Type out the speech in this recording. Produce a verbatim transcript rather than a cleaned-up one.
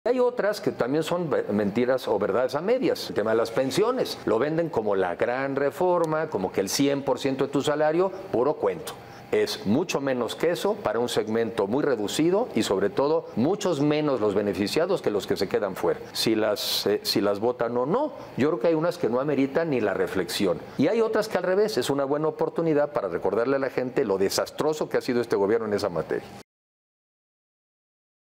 Hay otras que también son mentiras o verdades a medias. El tema de las pensiones. Lo venden como la gran reforma, como que el cien por ciento de tu salario, puro cuento. Es mucho menos que eso para un segmento muy reducido y sobre todo muchos menos los beneficiados que los que se quedan fuera. Si las, eh, si las votan o no, yo creo que hay unas que no ameritan ni la reflexión. Y hay otras que al revés, es una buena oportunidad para recordarle a la gente lo desastroso que ha sido este gobierno en esa materia.